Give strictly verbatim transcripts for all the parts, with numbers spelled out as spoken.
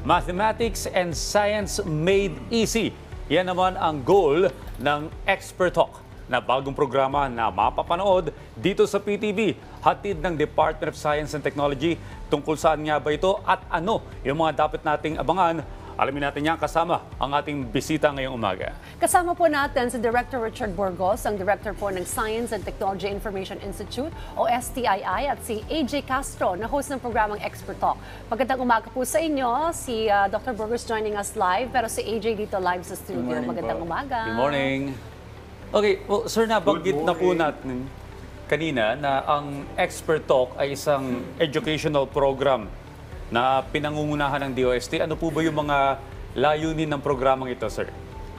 Mathematics and Science Made Easy. Yan naman ang goal ng Expert Talk na bagong programa na mapapanood dito sa P T V. Hatid ng Department of Science and Technology. Tungkol saan nga ba ito at ano yung mga dapat nating abangan? Alamin natin yan kasama ang ating bisita ngayong umaga. Kasama po natin si Director Richard Burgos, ang Director po ng Science and Technology Information Institute o S T I I, at si A J Castro na host ng programang Expert Talk. Magandang umaga po sa inyo. Si uh, Doctor Burgos joining us live, pero si A J dito live sa studio. Magandang po. Umaga. Good morning. Okay, well, sir, nabanggit na po natin kanina na ang Expert Talk ay isang educational program na pinangungunahan ng D O S T. Ano po ba yung mga layunin ng programang ito, sir?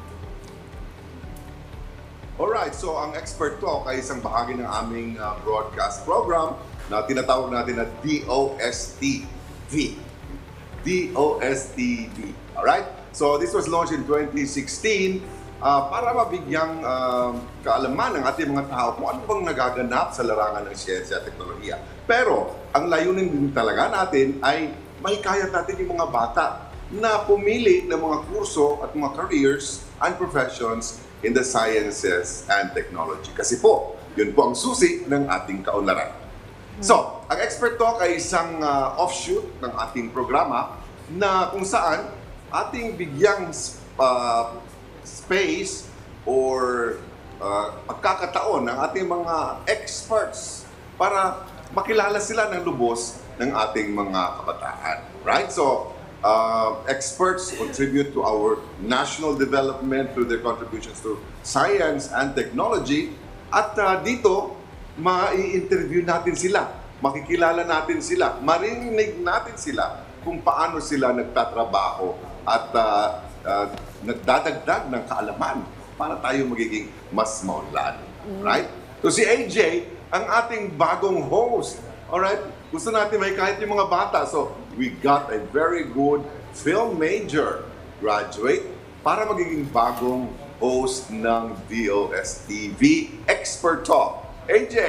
Alright, so ang Expert Talk ay isang bahagi ng aming uh, broadcast program na tinatawag natin na D O S T V. D O S T V. Alright? So this was launched in twenty sixteen uh, para mabigyang uh, kaalaman ng ating mga tao kung ano bang nagaganap sa larangan ng siyensya at teknolohiya. Pero ang layunin din talaga natin ay may kaya natin yung mga bata na pumili ng mga kurso at mga careers and professions in the sciences and technology. Kasi po, yun po ang susi ng ating kaunlaran. So, ang Expert Talk ay isang uh, offshoot ng ating programa na kung saan ating bigyang uh, space or uh, pagkakataon ng ating mga experts para makilala sila ng lubos ng ating mga kabataan. Right? So, uh, experts contribute to our national development through their contributions to science and technology. At uh, dito, mai-interview natin sila, makikilala natin sila, marinig natin sila kung paano sila nagtatrabaho at uh, uh, nagdadagdag ng kaalaman para tayo magiging mas maunlad. Right? So si A J, ang ating bagong host. Alright? Gusto natin may kahit yung mga bata. So, we got a very good film major graduate para magiging bagong host ng D O S T V Expert Talk. A J!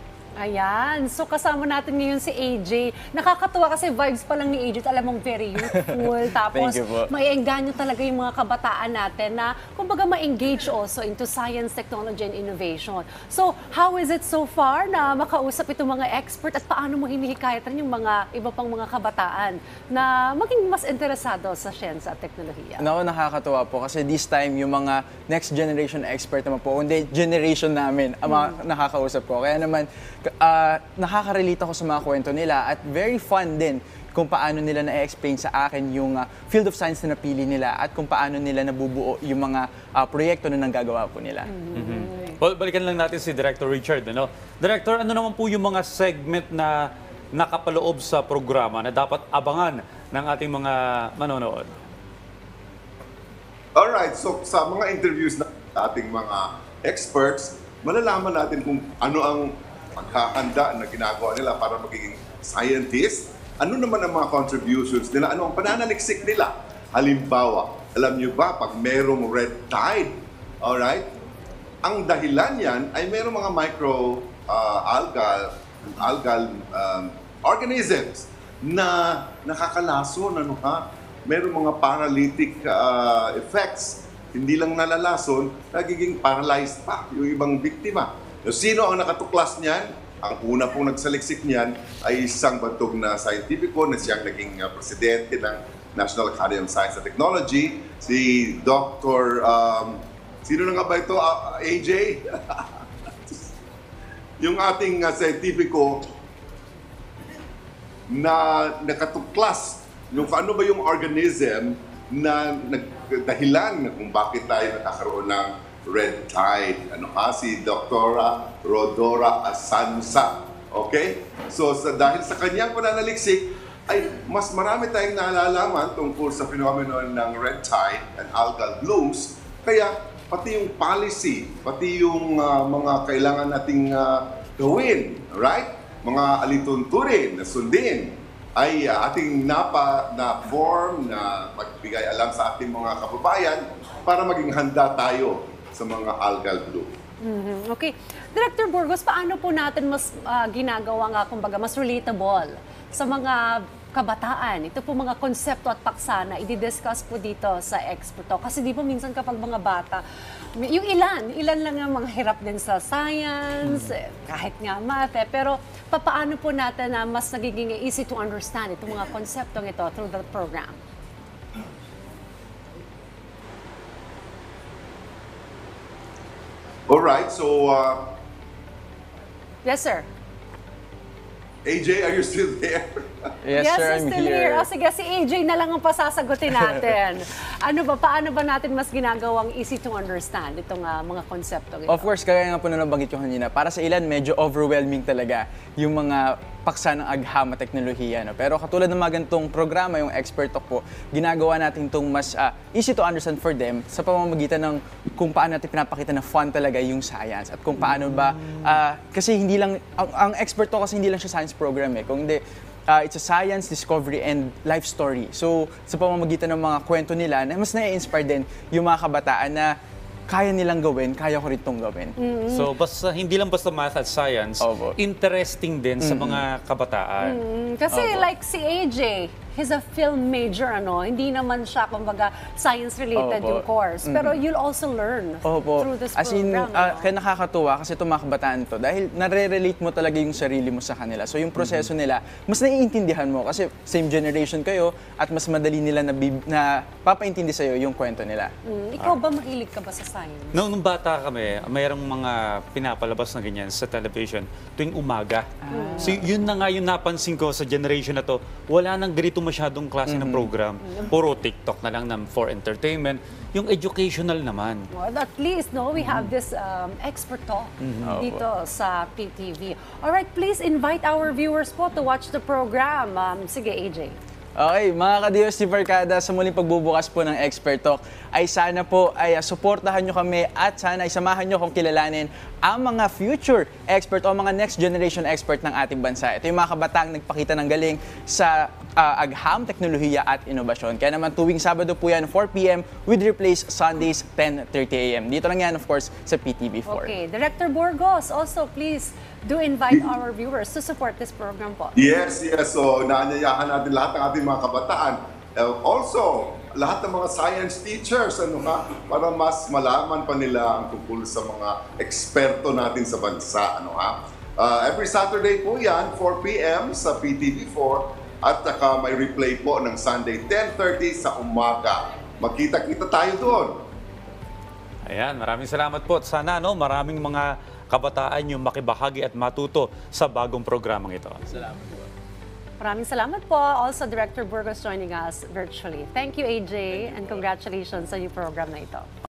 Ayan. So kasama natin ngayon si A J. Nakakatuwa kasi vibes pa lang ni A J, alam mong very youthful. Tapos maiengganyo talaga yung mga kabataan natin na kumbaga ma-engage also into science, technology, and innovation. So how is it so far na makausap itong mga expert at paano mo hinihikayatan yung mga iba pang mga kabataan na maging mas interesado sa siyensya at teknolohiya? Naku, nakakatuwa po kasi this time yung mga next generation expert naman po, hindi generation namin ang mga hmm. nakakausap po. Kaya naman Uh, nakaka-relate ako sa mga kwento nila at very fun din kung paano nila na-explain sa akin yung uh, field of science na napili nila at kung paano nila nabubuo yung mga uh, proyekto na nanggagawa po nila. Mm-hmm. Well, balikan lang natin si Director Richard. Ano? Director, ano naman po yung mga segment na nakapaloob sa programa na dapat abangan ng ating mga manonood? Alright, so sa mga interviews na ating mga experts, malalaman natin kung ano ang paghahanda na ginagawa nila para magiging scientist. Ano naman ang mga contributions nila? Ano ang pananaliksik nila? Halimbawa, alam nyo ba, pag merong red tide, alright, ang dahilan yan ay merong mga micro uh, algal, algal um, organisms na nakakalason, ano ha? Merong mga paralytic uh, effects. Hindi lang nalalason, nagiging paralyzed pa yung ibang biktima. So, sino ang nakatuklas niyan? Ang una pong nagsaliksik niyan ay isang bantog na scientifico na siyang naging uh, presidente ng National Academy of Science and Technology, si Doctor Um, sino na nga ba ito? Uh, A J? Yung ating uh, scientifico na nakatuklas yung ano ba yung organism na nagdahilan kung bakit tayo nakakaroon ng red tide. Ano ha? Si Doktora Rodora Asansa. Okay? So, sa, dahil sa kanyang pananaliksik, ay mas marami tayong nalalaman tungkol sa phenomenon ng red tide and algal blooms. Kaya, pati yung policy, pati yung uh, mga kailangan nating uh, gawin, right? Mga alitunturin na sundin, ay uh, ating napa na form na magbigay alam sa ating mga kababayan para maging handa tayo sa mga algal bloom. Mm-hmm. Okay. Director Burgos, paano po natin mas uh, ginagawa nga, kumbaga, mas relatable sa mga kabataan. Ito po mga konsepto at paksa na i-discuss po dito sa Expert Talk. Kasi di po minsan kapag mga bata, may- yung ilan, ilan lang ang mga hirap din sa science, eh, kahit nga math, eh. Pero papaano po natin na mas nagiging easy to understand itong mga konseptong ito through the program? Alright, so uh, Yes, sir. A J, are you still there? Yes, sir, he's I'm still here. here. O sige, si A J na lang ang pasasagutin natin. Ano ba, paano ba natin mas ginagawang easy to understand itong ah, mga konseptong ito? Of course, kaya nga po na nabanggit ko kanina, para sa ilan medyo overwhelming talaga yung mga paksa ng agham at teknolohiya. No? Pero katulad ng mga ganitong programa, yung Expert Talk po, ginagawa natin itong mas ah, easy to understand for them sa pamamagitan ng kung paano natin pinapakita na fun talaga yung science at kung paano ba, ah, kasi hindi lang, ang, ang Expert Talk kasi hindi lang siya science program eh, kung hindi, Uh, it's a science, discovery, and life story. So, sa pamamagitan ng mga kwento nila, na mas na-inspire din yung mga kabataan na kaya nilang gawin, kaya ko rin itong gawin. So, basta, hindi lang basta math at science, Opo. interesting din sa mga kabataan. Mm, Kasi Opo. like si A J, he's a film major, ano? Hindi naman siya, kumbaga, science-related Opo. yung course. Pero you'll also learn Opo. through this As in, program. ah, ano? kaya nakakatuwa kasi itong mga kabataan to dahil nare-relate mo talaga yung sarili mo sa kanila. So yung proseso nila, mas naiintindihan mo kasi same generation kayo at mas madali nila na, bib- na papaintindi sa'yo yung kwento nila. Mm, Ikaw ba mahilig ka ba sa science? Noong nung bata kami, mayroong mga pinapalabas na ganyan sa television tuwing umaga. So yun na nga yung napansin ko sa generation na to, wala nang ganito masyadong klase ng program. Puro TikTok na lang na for entertainment. Yung educational naman. Well, at least, no, we have this um, expert talk dito sa P T V. Alright, please invite our viewers po to watch the program. Um, sige, A J. Okay, mga ka-Diyos ni Barkada, sa muling pagbubukas po ng Expert Talk, ay sana po ay uh, suportahan nyo kami at sana ay samahan nyo kung kilalanin ang mga future expert o mga next generation expert ng ating bansa. Ito yung mga kabataang nagpakita ng galing sa uh, agham, teknolohiya at inobasyon. Kaya naman tuwing Sabado po yan, four p m with replace Sundays, ten thirty a m Dito lang yan, of course, sa P T V four. Okay, Director Burgos, also please do invite our viewers to support this program po. Yes, yes. So, naanyayahan natin lahat ng ating mga kabataan. Uh, also, lahat ng mga science teachers, ano ka, para mas malaman pa nila ang tungkol sa mga eksperto natin sa bansa, ano ha. Uh, every Saturday po yan, four p m sa P T V four at saka may replay po ng Sunday, ten thirty sa umaga. Magkita-kita tayo doon. Ayan, maraming salamat po. At sana no, maraming mga kabataan yung makibahagi at matuto sa bagong programang ito. Maraming salamat po. Also, Director Burgos joining us virtually. Thank you, A J, and congratulations sa new program na ito.